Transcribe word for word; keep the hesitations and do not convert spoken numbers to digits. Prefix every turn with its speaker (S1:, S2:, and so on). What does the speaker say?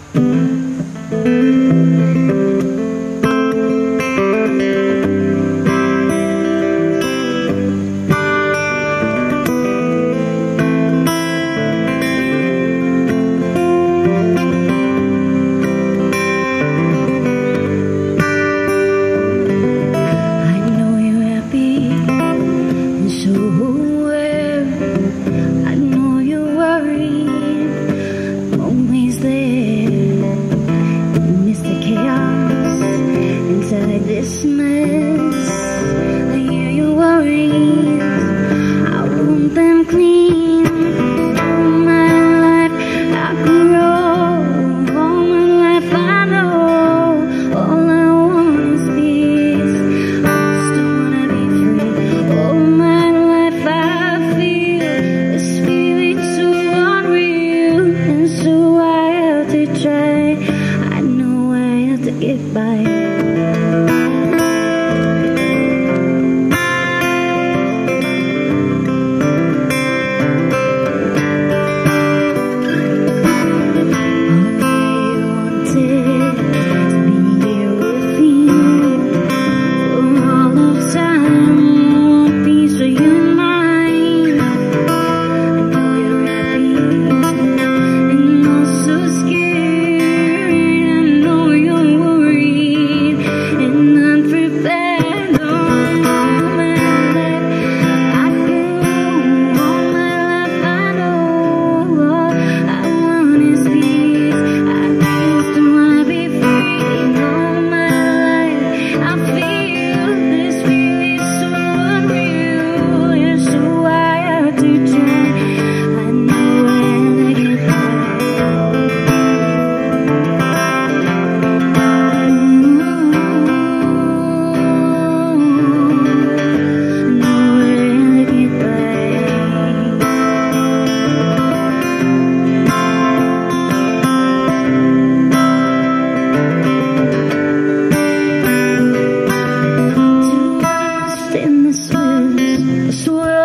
S1: This mess, I hear your worries, I want them clean. All my life I grow, all my life I know, all I want is peace, I just wanna be free. All my life I feel this feeling so unreal, and so I have to try, I know I have to get by. In this world,